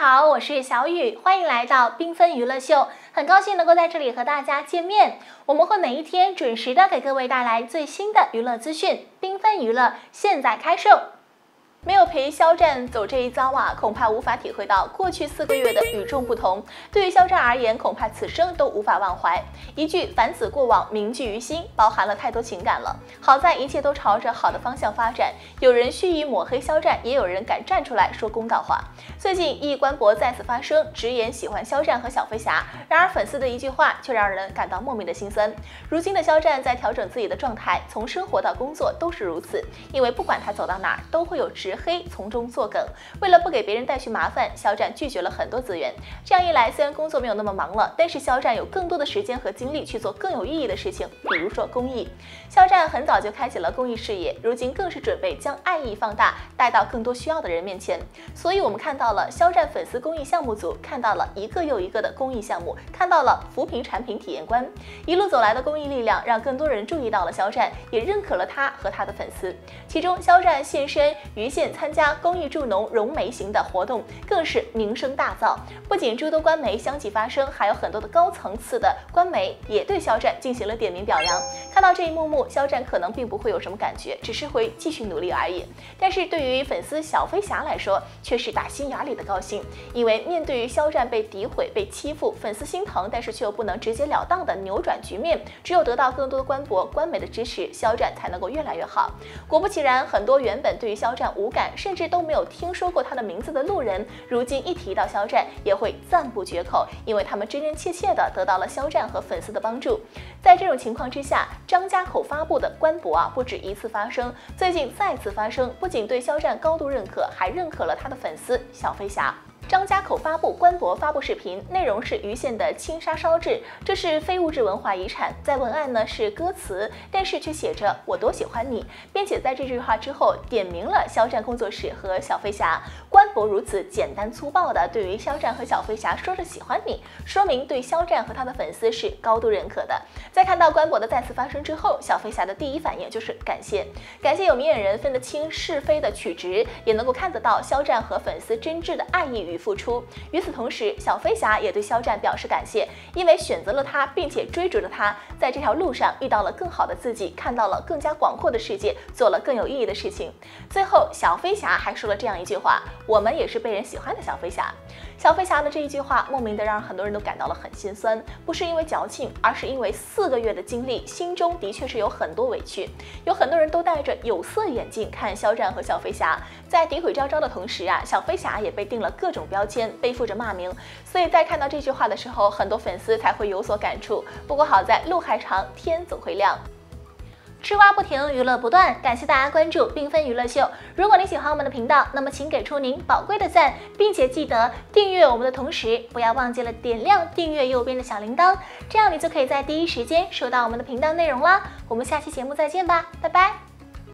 好，我是小雨，欢迎来到缤纷娱乐秀，很高兴能够在这里和大家见面。我们会每一天准时的给各位带来最新的娱乐资讯，缤纷娱乐现在开售。没有陪肖战走这一遭啊，恐怕无法体会到过去4个月的与众不同。对于肖战而言，恐怕此生都无法忘怀。一句“凡此过往，铭记于心”，包含了太多情感了。好在一切都朝着好的方向发展。有人蓄意抹黑肖战，也有人敢站出来说公道话。最近，一官博再次发声，直言喜欢肖战和小飞侠。然而，粉丝的一句话却让人感到莫名的心酸。如今的肖战在调整自己的状态，从生活到工作都是如此。因为不管他走到哪儿，都会有直黑从中作梗。为了不给别人带去麻烦，肖战拒绝了很多资源。这样一来，虽然工作没有那么忙了，但是肖战有更多的时间和精力去做更有意义的事情，比如说公益。肖战很早就开启了公益事业，如今更是准备将爱意放大，带到更多需要的人面前。所以我们看到了肖战粉丝公益项目组，看到了一个又一个的公益项目，看到了扶贫产品体验官。一路走来的公益力量，让更多人注意到了肖战，也认可了他和他的粉丝。其中，肖战现身盂县参加公益助农融媒型的活动，更是名声大噪。不仅诸多官媒相继发声，还有很多的高层次的官媒也对肖战进行了点名表扬。看到这一幕幕，肖战可能并不会有什么感觉，只是会继续努力而已。但是对于粉丝小飞侠来说，却是打心眼里的高兴，因为面对于肖战被诋毁、被欺负，粉丝心疼，但是却又不能直截了当的扭转局面，只有得到更多的官博、官媒的支持，肖战才能够越来越好。果不其然，很多原本对于肖战无感，甚至都没有听说过他的名字的路人，如今一提到肖战，也会赞不绝口，因为他们真真切切的得到了肖战和粉丝的帮助。在这种情况之下，张家口发布的官博不止一次发声，最近再次发声，不仅对肖战高度认可，还认可了他的粉丝小飞侠。张家口发布官博发布视频，内容是盂县的青纱烧制，这是非物质文化遗产。在文案呢是歌词，但是却写着我多喜欢你，并且在这句话之后点名了肖战工作室和小飞侠。官博如此简单粗暴的对于肖战和小飞侠说着喜欢你，说明对肖战和他的粉丝是高度认可的。在看到官博的再次发声之后，小飞侠的第一反应就是感谢有明眼人分得清是非的曲直，也能够看得到肖战和粉丝真挚的爱意与付出。与此同时，小飞侠也对肖战表示感谢，因为选择了他，并且追逐着他，在这条路上遇到了更好的自己，看到了更加广阔的世界，做了更有意义的事情。最后，小飞侠还说了这样一句话：我们也是被人喜欢的小飞侠。小飞侠的这一句话，莫名的让很多人都感到了很心酸，不是因为矫情，而是因为4个月的经历，心中的确是有很多委屈。有很多人都戴着有色眼镜看肖战和小飞侠，在诋毁昭昭的同时小飞侠也被定了各种标签，背负着骂名。所以在看到这句话的时候，很多粉丝才会有所感触。不过好在路还长，天总会亮。吃瓜不停，娱乐不断，感谢大家关注缤纷娱乐秀。如果你喜欢我们的频道，那么请给出您宝贵的赞，并且记得订阅我们的同时，不要忘记了点亮订阅右边的小铃铛，这样你就可以在第一时间收到我们的频道内容啦。我们下期节目再见吧，拜拜。